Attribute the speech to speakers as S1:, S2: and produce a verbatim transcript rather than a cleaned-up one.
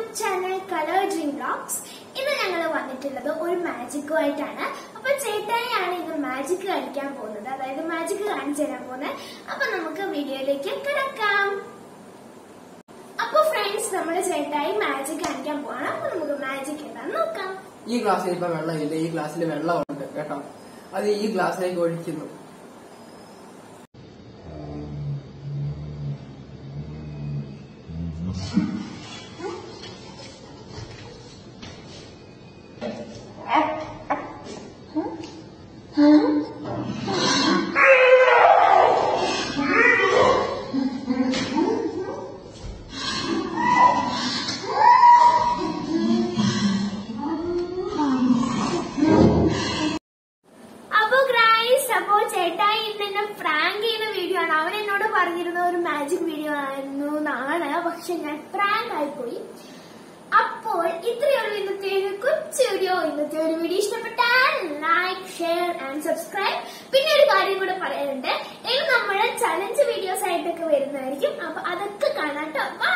S1: channel Color Dream Vlogs. ഇന്ന് ഞങ്ങൾ വന്നിട്ടുള്ളത് ഒരു മാജിക്കുമായിട്ടാണ്. അപ്പോൾ ചേട്ടായിയാണ് ഇന്ന് മാജിക് കളിക്കാൻ പോകുന്നത്, അതായത് മാജിക് കാണിച്ചു തരാൻ പോകുന്നത്. അപ്പൊ നമുക്ക് വീഡിയോയിലേക്ക് കിടക്കാം. അപ്പൊ ഫ്രണ്ട്സ്, നമ്മുടെ ചേട്ടായി മാജിക് കാണിക്കാൻ പോവാണ്. അപ്പൊ നമുക്ക് മാജിക് എന്താന്ന് നോക്കാം.
S2: ഈ ഗ്ലാസ്സിൽ ഇപ്പൊ വെള്ളമില്ല, ഈ ഗ്ലാസ്സിൽ വെള്ളമുണ്ട് കേട്ടോ. അത് ഈ ഗ്ലാസ്സിലേക്ക് ഒഴിക്കുന്നു.
S1: ചേട്ടായി ഇന്നെ പ്രാങ്ക് ചെയ്യുന്ന വീഡിയോ ആണ്. അവൻ എന്നോട് പറഞ്ഞിരുന്ന ഒരു മാജിക് വീഡിയോ ആയിരുന്നു എന്നാണ്, പക്ഷെ ഞാൻ പ്രാങ്ക് ആയിപ്പോയി. അപ്പോൾ ഇത്രയുള്ള ഇന്നത്തെ ഒരു കൊച്ചു വീഡിയോ. ഇന്നത്തെ ഒരു വീഡിയോ ഇഷ്ടപ്പെട്ടാൽ ലൈക്ക്, ഷെയർ ആൻഡ് സബ്സ്ക്രൈബ്. പിന്നെ ഒരു കാര്യം കൂടെ പറയാനുണ്ട്, ഇനി നമ്മുടെ ചലഞ്ച് വീഡിയോസ് ആയിട്ടൊക്കെ വരുന്നതായിരിക്കും. അപ്പൊ അതൊക്കെ കാണാട്ടോ.